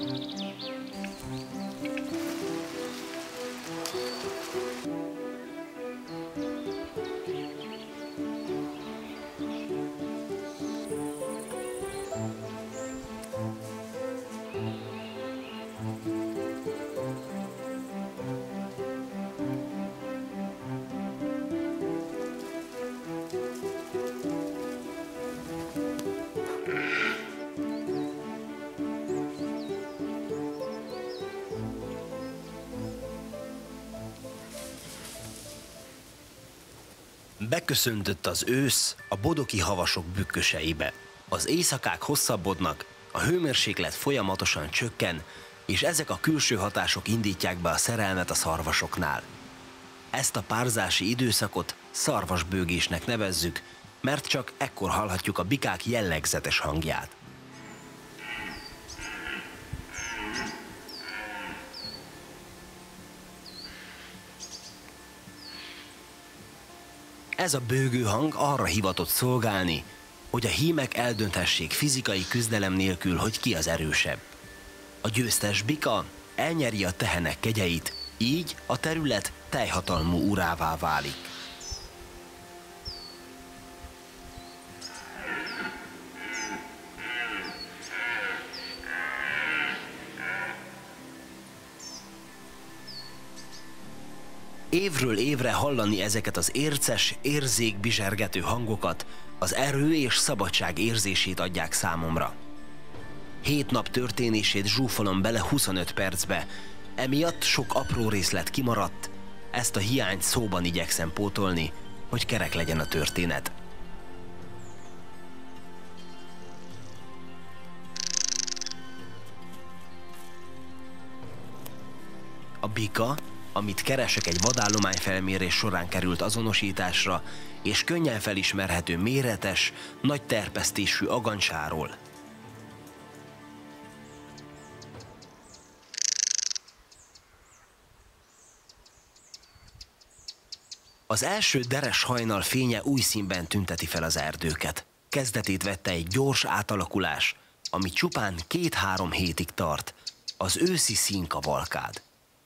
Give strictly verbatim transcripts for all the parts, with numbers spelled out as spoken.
Beköszöntött az ősz a bodoki havasok bükköseibe. Az éjszakák hosszabbodnak, a hőmérséklet folyamatosan csökken, és ezek a külső hatások indítják be a szerelmet a szarvasoknál. Ezt a párzási időszakot szarvasbőgésnek nevezzük, mert csak ekkor hallhatjuk a bikák jellegzetes hangját. Ez a bőgő hang arra hivatott szolgálni, hogy a hímek eldönthessék fizikai küzdelem nélkül, hogy ki az erősebb. A győztes bika elnyeri a tehenek kegyeit, így a terület teljhatalmú urává válik. Évről évre hallani ezeket az érces, érzékbizsergető hangokat az erő és szabadság érzését adják számomra. Hét nap történését zsúfolom bele huszonöt percbe, emiatt sok apró részlet kimaradt, ezt a hiányt szóban igyekszem pótolni, hogy kerek legyen a történet. A bika, amit keresek, egy vadállomány felmérés során került azonosításra, és könnyen felismerhető méretes, nagy terpesztésű agancsáról. Az első deres hajnal fénye új színben tünteti fel az erdőket. Kezdetét vette egy gyors átalakulás, ami csupán két-három hétig tart, az őszi színkavalkád.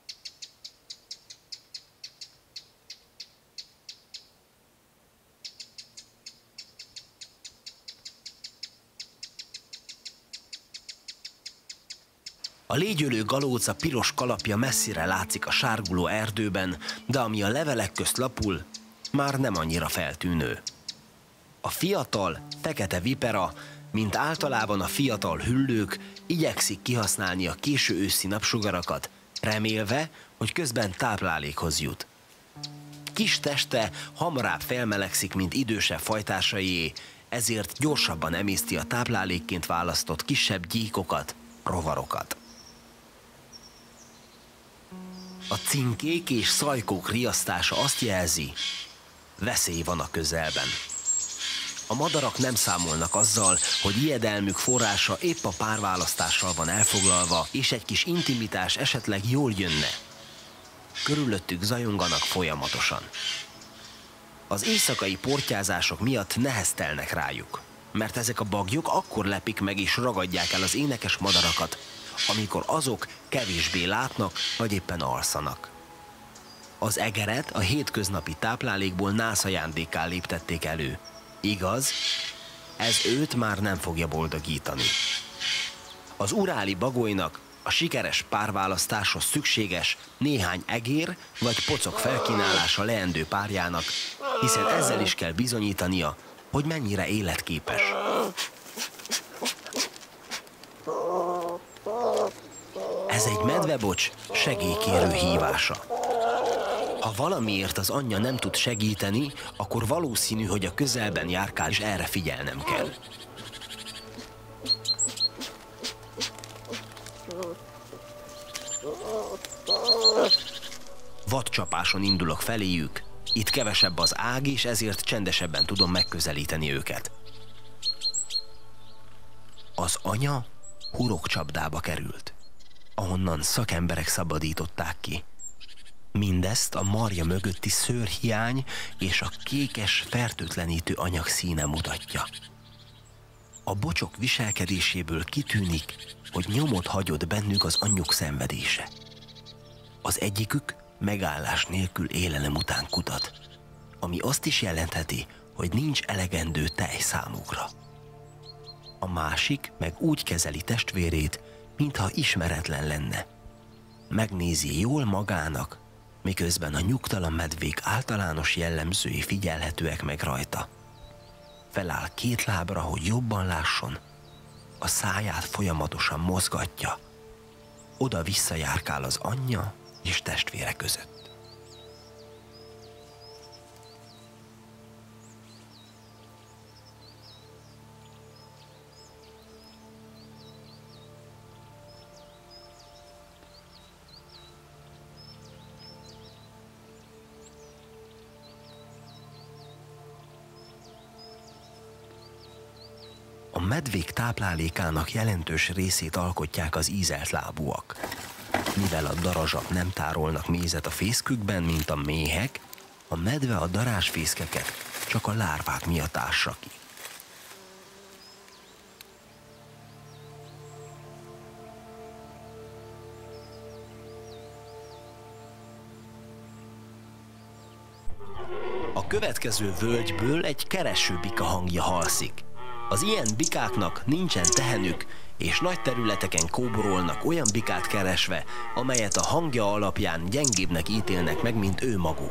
A légyölő galóca piros kalapja messzire látszik a sárguló erdőben, de ami a levelek közt lapul, már nem annyira feltűnő. A fiatal, fekete vipera, mint általában a fiatal hüllők, igyekszik kihasználni a késő őszi napsugarakat, remélve, hogy közben táplálékhoz jut. Kis teste hamarabb felmelegszik, mint idősebb fajtársaié, ezért gyorsabban emészti a táplálékként választott kisebb gyíkokat, rovarokat. A cinkék és szajkók riasztása azt jelzi, veszély van a közelben. A madarak nem számolnak azzal, hogy ijedelmük forrása épp a párválasztással van elfoglalva, és egy kis intimitás esetleg jól jönne. Körülöttük zajonganak folyamatosan. Az éjszakai portyázások miatt neheztelnek rájuk, mert ezek a baglyok akkor lepik meg és ragadják el az énekes madarakat, amikor azok kevésbé látnak, vagy éppen alszanak. Az egeret a hétköznapi táplálékból nász ajándékká léptették elő. Igaz, ez őt már nem fogja boldogítani. Az uráli bagolynak a sikeres párválasztáshoz szükséges néhány egér vagy pocok felkínálása leendő párjának, hiszen ezzel is kell bizonyítania, hogy mennyire életképes. Ez egy medvebocs segélykérő hívása. Ha valamiért az anyja nem tud segíteni, akkor valószínű, hogy a közelben járkál, és erre figyelnem kell. Vadcsapáson indulok feléjük, itt kevesebb az ág, és ezért csendesebben tudom megközelíteni őket. Az anya hurokcsapdába került, ahonnan szakemberek szabadították ki. Mindezt a marja mögötti szőrhiány és a kékes, fertőtlenítő anyag színe mutatja. A bocsok viselkedéséből kitűnik, hogy nyomot hagyott bennük az anyjuk szenvedése. Az egyikük megállás nélkül élelem után kutat, ami azt is jelentheti, hogy nincs elegendő tej számukra. A másik meg úgy kezeli testvérét, mintha ismeretlen lenne. Megnézi jól magának, miközben a nyugtalan medvék általános jellemzői figyelhetőek meg rajta. Feláll két lábra, hogy jobban lásson, a száját folyamatosan mozgatja, oda-vissza járkál az anyja és testvére között. A medvék táplálékának jelentős részét alkotják az ízelt lábúak. Mivel a darazsak nem tárolnak mézet a fészkükben, mint a méhek, a medve a darázsfészkeket csak a lárvák miatt ássa ki. A következő völgyből egy kereső bika hangja halszik. Az ilyen bikáknak nincsen tehenük, és nagy területeken kóborolnak olyan bikát keresve, amelyet a hangja alapján gyengébbnek ítélnek meg, mint ő maguk.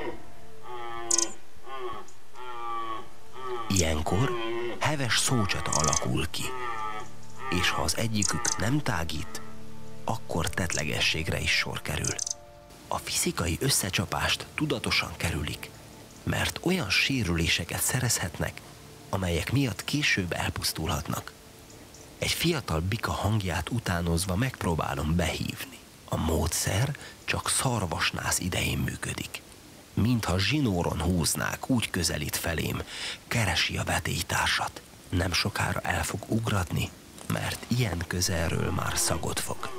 Ilyenkor heves szócsata alakul ki, és ha az egyikük nem tágít, akkor tettlegességre is sor kerül. A fizikai összecsapást tudatosan kerülik, mert olyan sérüléseket szerezhetnek, amelyek miatt később elpusztulhatnak. Egy fiatal bika hangját utánozva megpróbálom behívni. A módszer csak szarvasnász idején működik. Mintha zsinóron húznák, úgy közelít felém, keresi a vetélytársat. Nem sokára el fog ugratni, mert ilyen közelről már szagot fog.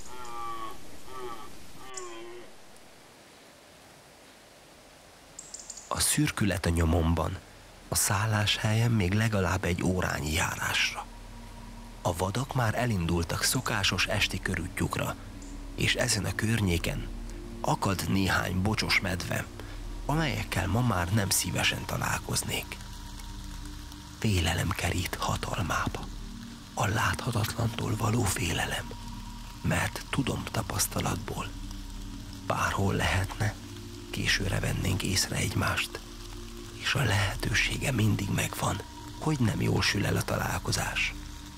A szürkület a nyomomban, a szálláshelyen még legalább egy órányi járásra. A vadak már elindultak szokásos esti körútjukra, és ezen a környéken akad néhány bocsos medve, amelyekkel ma már nem szívesen találkoznék. Félelem kerít hatalmába. A láthatatlantól való félelem, mert tudom tapasztalatból, bárhol lehetne, későre vennénk észre egymást, és a lehetősége mindig megvan, hogy nem jól sül el a találkozás.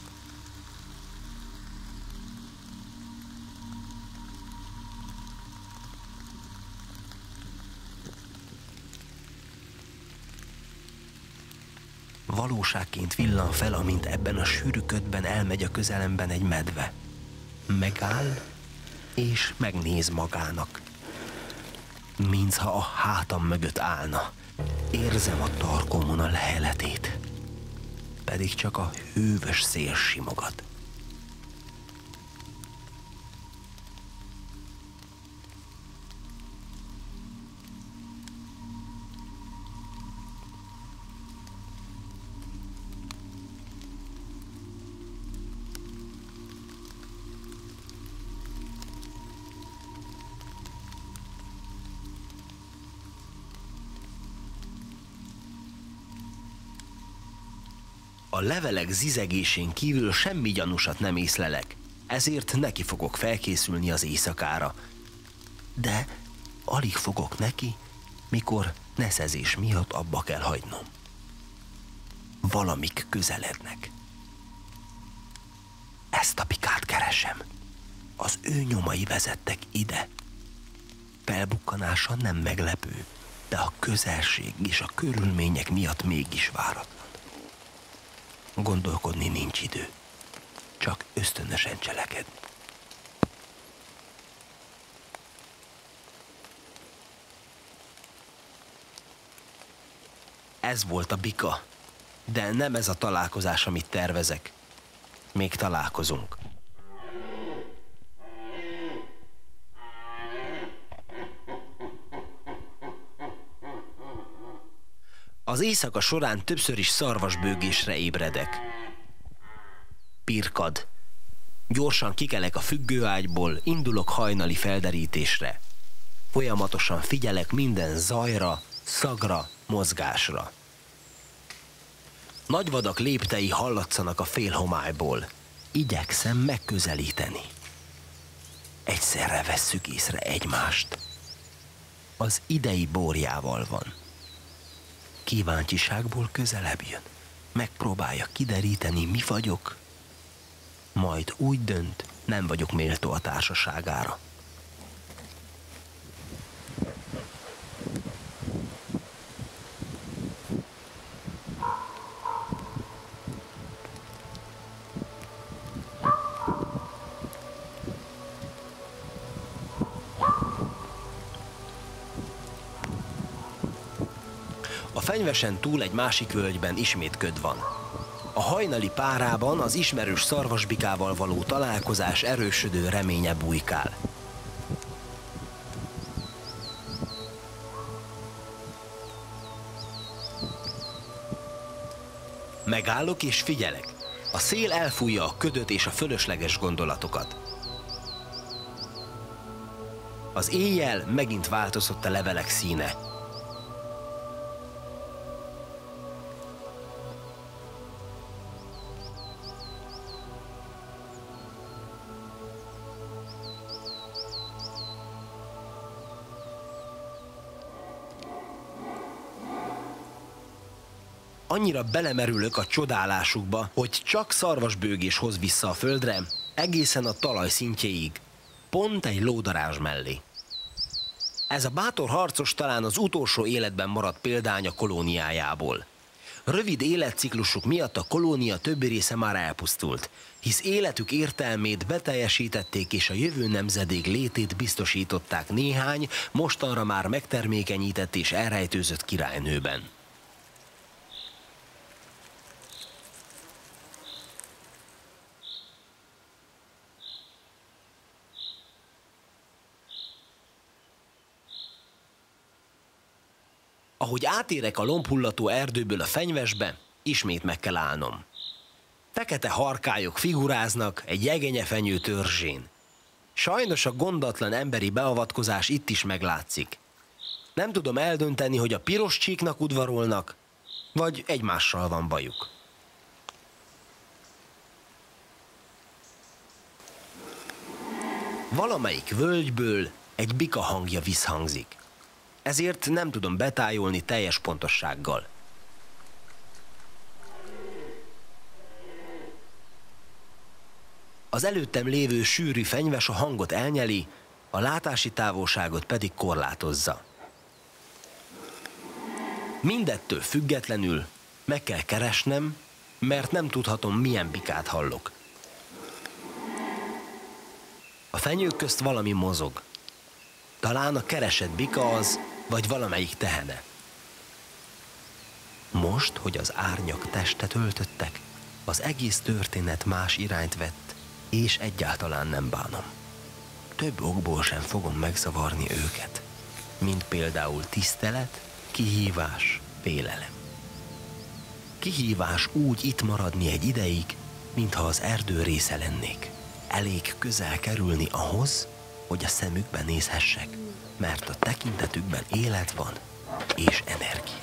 Valóságként villan fel, amint ebben a sűrű ködben elmegy a közelemben egy medve. Megáll, és megnéz magának, mintha a hátam mögött állna. Érzem a tarkomon a leheletét, pedig csak a hűvös szél simogat. A levelek zizegésén kívül semmi gyanúsat nem észlelek, ezért neki fogok felkészülni az éjszakára. De alig fogok neki, mikor neszezés miatt abba kell hagynom. Valamik közelednek. Ezt a bikát keresem. Az ő nyomai vezettek ide. Felbukkanása nem meglepő, de a közelség és a körülmények miatt mégis váratlan. Gondolkodni nincs idő, csak ösztönösen cselekedni. Ez volt a bika, de nem ez a találkozás, amit tervezek. Még találkozunk. Az éjszaka során többször is szarvasbőgésre ébredek. Pirkad. Gyorsan kikelek a függőágyból, indulok hajnali felderítésre. Folyamatosan figyelek minden zajra, szagra, mozgásra. Nagyvadak léptei hallatszanak a félhomályból. Igyekszem megközelíteni. Egyszerre vesszük észre egymást. Az idei bórjával van. Kíváncsiságból közelebb jön. Megpróbálja kideríteni, mi vagyok. Majd úgy dönt, nem vagyok méltó a társaságára. A fenyvesen túl egy másik völgyben ismét köd van. A hajnali párában az ismerős szarvasbikával való találkozás erősödő reménye bujkál. Megállok és figyelek. A szél elfújja a ködöt és a fölösleges gondolatokat. Az éjjel megint változott a levelek színe. Annyira belemerülök a csodálásukba, hogy csak szarvasbőgés hoz vissza a földre, egészen a talaj szintjéig, pont egy lódarázs mellé. Ez a bátor harcos talán az utolsó életben maradt példány a kolóniájából. Rövid életciklusuk miatt a kolónia többi része már elpusztult, hisz életük értelmét beteljesítették és a jövő nemzedék létét biztosították néhány, mostanra már megtermékenyített és elrejtőzött királynőben. Ahogy átérek a lombhullató erdőből a fenyvesbe, ismét meg kell állnom. Fekete harkályok figuráznak egy jegenyefenyő törzsén. Sajnos a gondatlan emberi beavatkozás itt is meglátszik. Nem tudom eldönteni, hogy a piros csíknak udvarolnak, vagy egymással van bajuk. Valamelyik völgyből egy bika hangja visszhangzik. Ezért nem tudom betájolni teljes pontossággal. Az előttem lévő sűrű fenyves a hangot elnyeli, a látási távolságot pedig korlátozza. Mindettől függetlenül meg kell keresnem, mert nem tudhatom, milyen bikát hallok. A fenyők közt valami mozog. Talán a keresett bika az, vagy valamelyik tehene. Most, hogy az árnyak testet öltöttek, az egész történet más irányt vett, és egyáltalán nem bánom. Több okból sem fogom megzavarni őket, mint például tisztelet, kihívás, félelem. Kihívás úgy itt maradni egy ideig, mintha az erdő része lennék. Elég közel kerülni ahhoz, hogy a szemükbe nézhessek, mert a tekintetükben élet van és energia.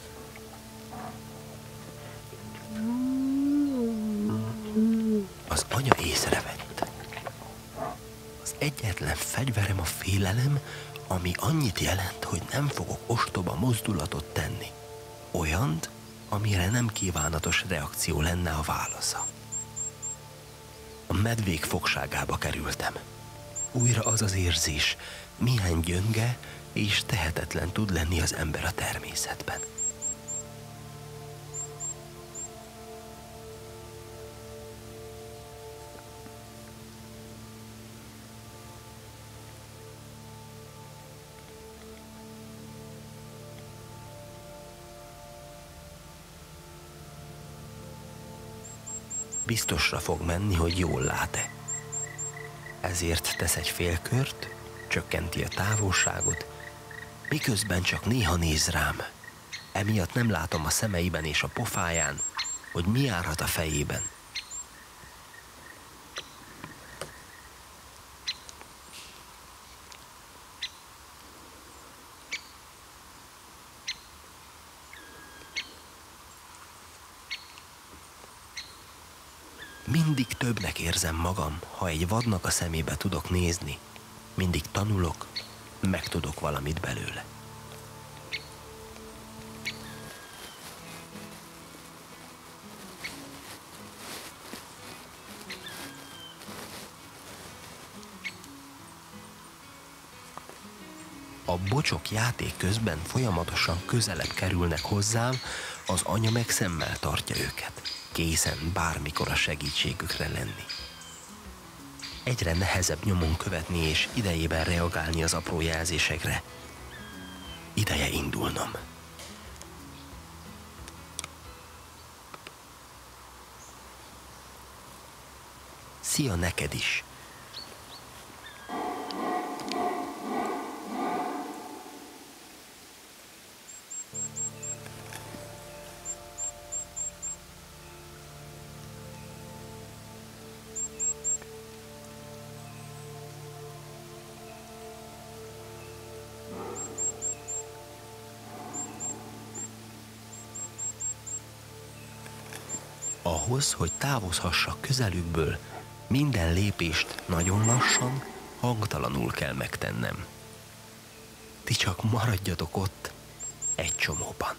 Az anya észrevett. Az egyetlen fegyverem a félelem, ami annyit jelent, hogy nem fogok ostoba mozdulatot tenni. Olyant, amire nem kívánatos reakció lenne a válasza. A medvék fogságába kerültem. Újra az az érzés, milyen gyönge és tehetetlen tud lenni az ember a természetben. Biztosra fog menni, hogy jól lát-e. Ezért tesz egy félkört, csökkenti a távolságot, miközben csak néha néz rám. Emiatt nem látom a szemeiben és a pofáján, hogy mi járhat a fejében. Mindig többnek érzem magam, ha egy vadnak a szemébe tudok nézni. Mindig tanulok, megtudok valamit belőle. A bocsok játék közben folyamatosan közelebb kerülnek hozzám, az anya meg szemmel tartja őket, készen bármikor a segítségükre lenni. Egyre nehezebb nyomon követni és idejében reagálni az apró jelzésekre. Ideje indulnom. Szia neked is! Ahhoz, hogy távozhassak közelükből, minden lépést nagyon lassan, hangtalanul kell megtennem. Ti csak maradjatok ott, egy csomóban.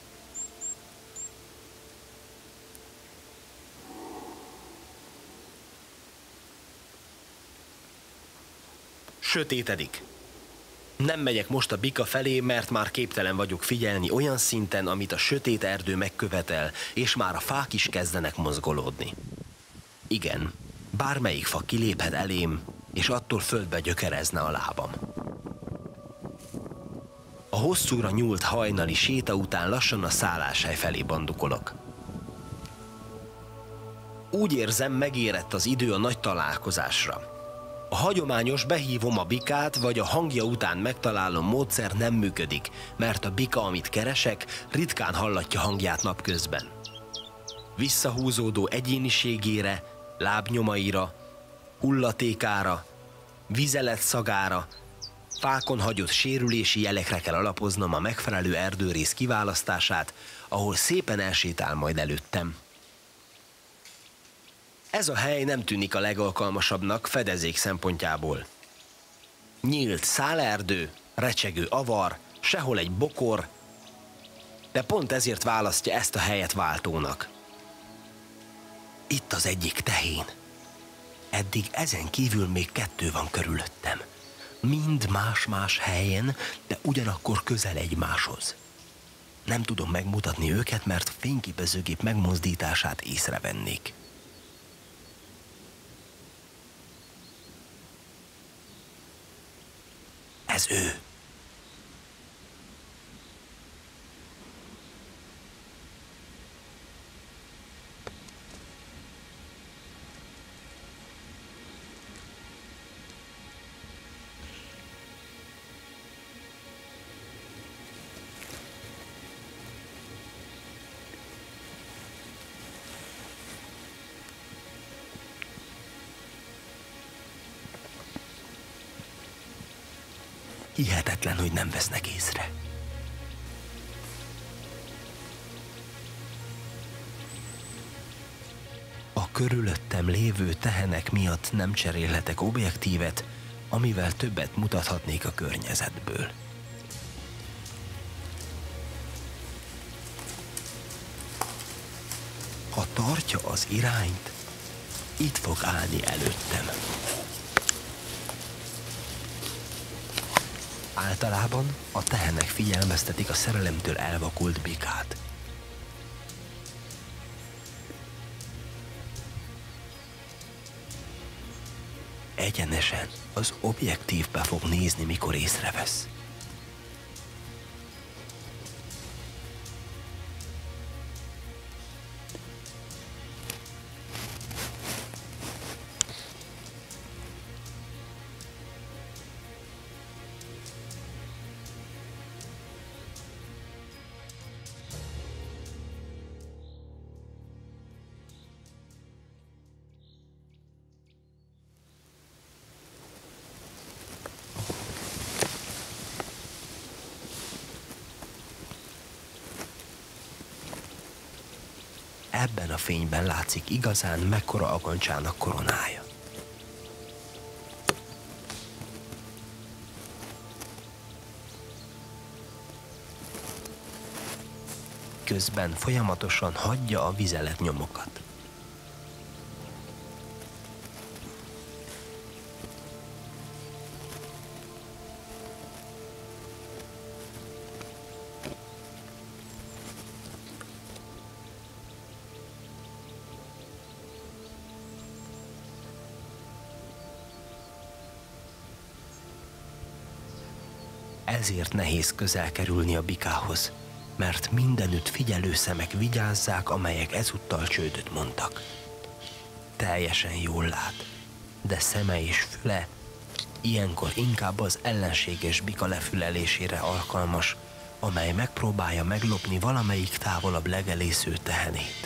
Sötétedik. Nem megyek most a bika felé, mert már képtelen vagyok figyelni olyan szinten, amit a sötét erdő megkövetel, és már a fák is kezdenek mozgolódni. Igen, bármelyik fa kiléphet elém, és attól földbe gyökerezne a lábam. A hosszúra nyúlt hajnali séta után lassan a szálláshely felé bandukolok. Úgy érzem, megérett az idő a nagy találkozásra. A hagyományos behívom a bikát, vagy a hangja után megtalálom módszer nem működik, mert a bika, amit keresek, ritkán hallatja hangját napközben. Visszahúzódó egyéniségére, lábnyomaira, hullatékára, vizelet szagára, fákon hagyott sérülési jelekre kell alapoznom a megfelelő erdőrész kiválasztását, ahol szépen elsétál majd előttem. Ez a hely nem tűnik a legalkalmasabbnak fedezék szempontjából. Nyílt szálerdő, recsegő avar, sehol egy bokor, de pont ezért választja ezt a helyet váltónak. Itt az egyik tehén. Eddig ezen kívül még kettő van körülöttem. Mind más-más helyen, de ugyanakkor közel egymáshoz. Nem tudom megmutatni őket, mert fényképezőgép megmozdítását észrevennék. Ez ő. Hihetetlen, hogy nem vesznek észre. A körülöttem lévő tehenek miatt nem cserélhetek objektívet, amivel többet mutathatnék a környezetből. Ha tartja az irányt, itt fog állni előttem. Általában a tehenek figyelmeztetik a szerelemtől elvakult bikát. Egyenesen az objektívbe fog nézni, mikor észrevesz. ebben a fényben látszik igazán, mekkora agancsának koronája. Közben folyamatosan hagyja a vizelet nyomokat. Ezért nehéz közel kerülni a bikához, mert mindenütt figyelő szemek vigyázzák, amelyek ezúttal csődöt mondtak. Teljesen jól lát, de szeme és füle ilyenkor inkább az ellenséges bika lefülelésére alkalmas, amely megpróbálja meglopni valamelyik távolabb legelésző tehenét.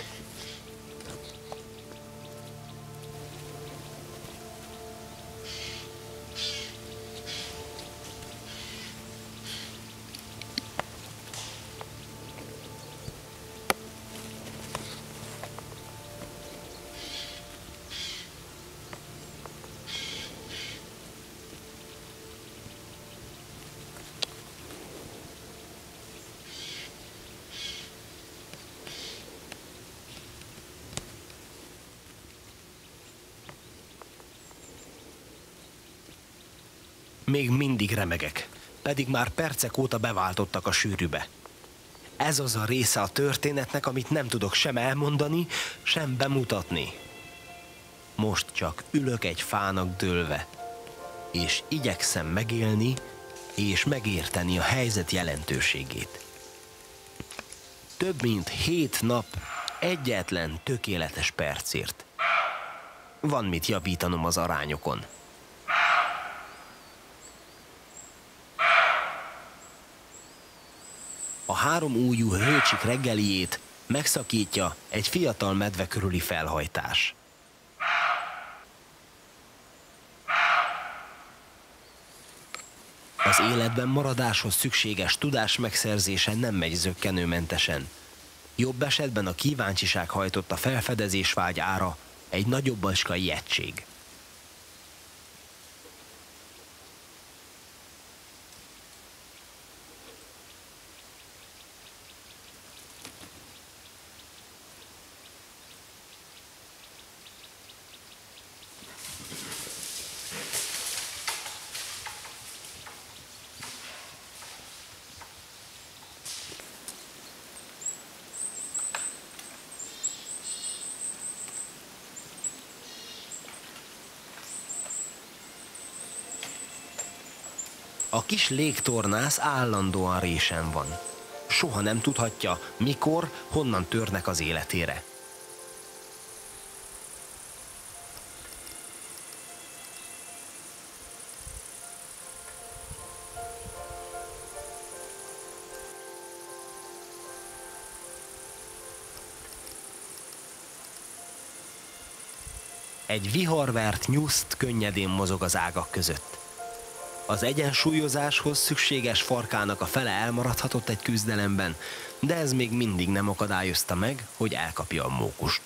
Még mindig remegek, pedig már percek óta beváltottak a sűrűbe. Ez az a része a történetnek, amit nem tudok sem elmondani, sem bemutatni. Most csak ülök egy fának dőlve, és igyekszem megélni és megérteni a helyzet jelentőségét. Több mint hét nap egyetlen tökéletes percért. Van mit javítanom az arányokon. A három ujjú hőcsik reggeliét megszakítja egy fiatal medve körüli felhajtás. Az életben maradáshoz szükséges tudás megszerzése nem megy zökkenőmentesen. Jobb esetben a kíváncsiság hajtott a felfedezés vágy ára egy nagyobb bacska ijegység. A kis légtornász állandóan résen van. Soha nem tudhatja, mikor, honnan törnek az életére. Egy viharvert nyuszt könnyedén mozog az ágak között. Az egyensúlyozáshoz szükséges farkának a fele elmaradhatott egy küzdelemben, de ez még mindig nem akadályozta meg, hogy elkapja a mókust.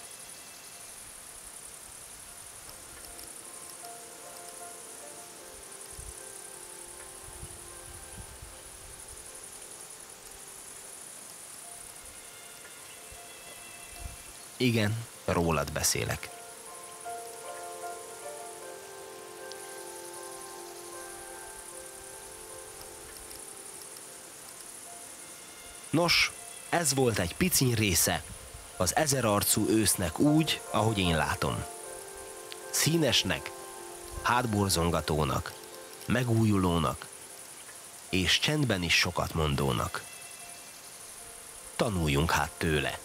Igen, rólad beszélek. Nos, ez volt egy piciny része az ezerarcú ősznek úgy, ahogy én látom. Színesnek, hátborzongatónak, megújulónak, és csendben is sokat mondónak. Tanuljunk hát tőle.